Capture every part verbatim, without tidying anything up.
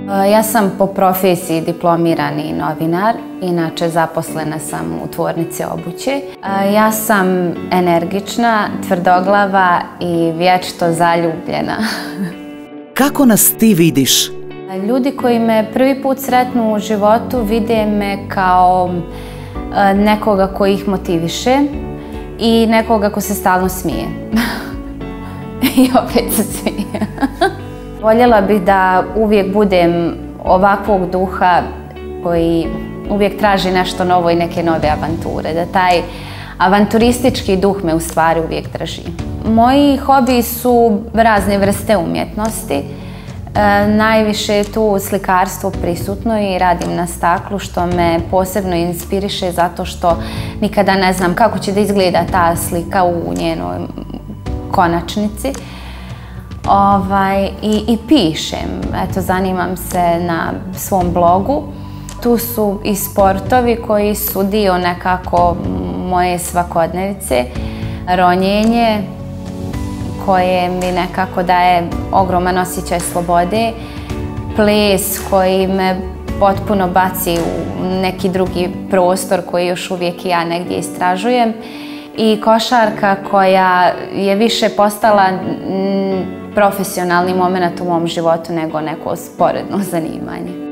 Ja sam po profesiji diplomirani novinar, inače zaposlena sam u tvornici obuće. Ja sam energična, tvrdoglava i vječito zaljubljena. Kako nas ti vidiš? Ljudi koji me prvi put sretnu u životu vide me kao nekoga koji ih motiviše i nekoga ko se stalno smije. I opet se smije. Voljela bih da uvijek budem ovakvog duha koji uvijek traži nešto novo i neke nove avanture. Da taj avanturistički duh me u stvari uvijek drži. Moji hobiji su razne vrste umjetnosti. E, najviše je tu slikarstvo prisutno i radim na staklu, što me posebno inspiriše zato što nikada ne znam kako će da izgleda ta slika u njenoj konačnici. Ovaj, i, i pišem, eto, zanimam se na svom blogu. Tu su i sportovi koji su dio nekako moje svakodnevice. Ronjenje koje mi nekako daje ogroman osjećaj slobode. Ples koji me potpuno baci u neki drugi prostor koji još uvijek ja negdje istražujem. I košarka koja je više postala profesionalni moment u mom životu nego neko sporedno zanimanje.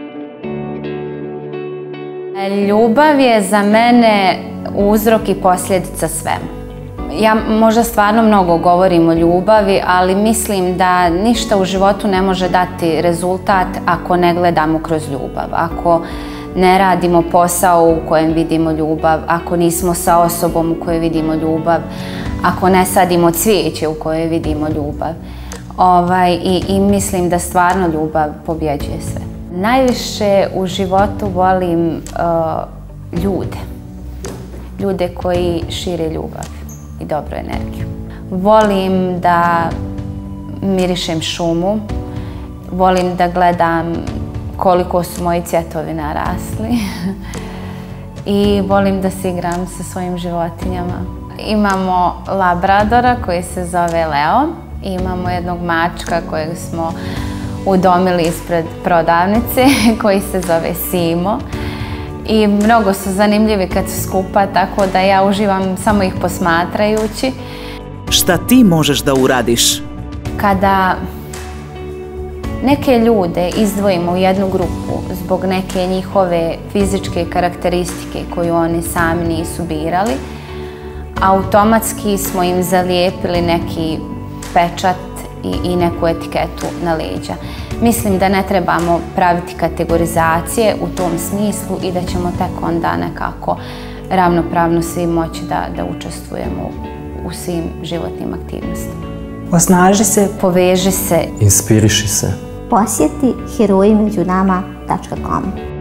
Ljubav je za mene uzrok i posljedica svemu. Ja možda stvarno mnogo govorim o ljubavi, ali mislim da ništa u životu ne može dati rezultat ako ne gledamo kroz ljubav. Ako ne radimo posao u kojem vidimo ljubav, ako nismo sa osobom u kojoj vidimo ljubav, ako ne sadimo cvijeće u kojoj vidimo ljubav. Ovaj, i, i mislim da stvarno ljubav pobjeđuje sve. Najviše u životu volim uh, ljude. Ljude koji šire ljubav i dobru energiju. Volim da mirišem šumu, volim da gledam koliko su moji cvjetovi narasli i volim da se igram sa svojim životinjama. Imamo labradora koji se zove Leo i imamo jednog mačka kojeg smo udomili ispred prodavnice koji se zove Simo. I mnogo su zanimljivi kad su skupa, tako da ja uživam samo ih posmatrajući. Šta ti možeš da uradiš? Kada neke ljude izdvojimo u jednu grupu zbog neke njihove fizičke karakteristike koju oni sami nisu birali, automatski smo im zalijepili neki pečat i, i neku etiketu na leđa. Mislim da ne trebamo praviti kategorizacije u tom smislu i da ćemo tek onda nekako ravnopravno svi moći da, da učestvujemo u svim životnim aktivnostima. Osnaži se, poveži se, inspiriši se. Posjeti heroji među nama tačka com.